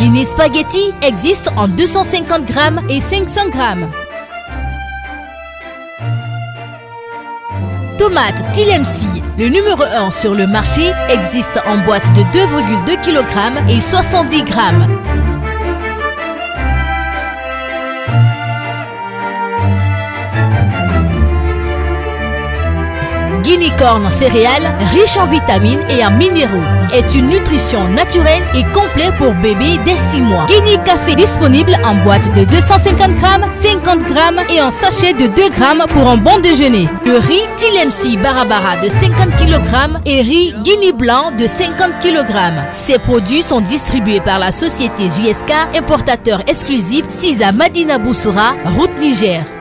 Guinée Spaghetti existe en 250 grammes et 500 grammes. Tomate Tilemsi, le numéro 1 sur le marché, existe en boîte de 2,2 kg et 70 grammes. Guinea Corn céréales, riche en vitamines et en minéraux, est une nutrition naturelle et complète pour bébés dès 6 mois. Guinea Café disponible en boîte de 250 grammes, 50 grammes et en sachet de 2 grammes pour un bon déjeuner. Le riz Tilemsi Barabara de 50 kg et riz Guinea Blanc de 50 kg. Ces produits sont distribués par la société JSK, importateur exclusif, 6 à Madina Boussoura, route Niger.